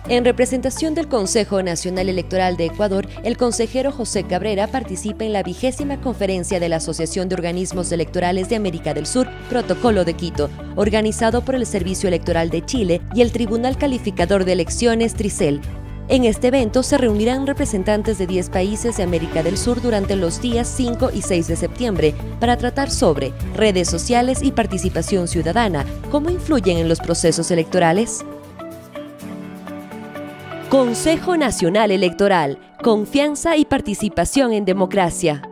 En representación del Consejo Nacional Electoral de Ecuador, el consejero José Cabrera participa en la 20ª conferencia de la Asociación de Organismos Electorales de América del Sur, Protocolo de Quito, organizado por el Servicio Electoral de Chile y el Tribunal Calificador de Elecciones, TRICEL. En este evento se reunirán representantes de 10 países de América del Sur durante los días 5 y 6 de septiembre para tratar sobre redes sociales y participación ciudadana, cómo influyen en los procesos electorales. Consejo Nacional Electoral, confianza y participación en democracia.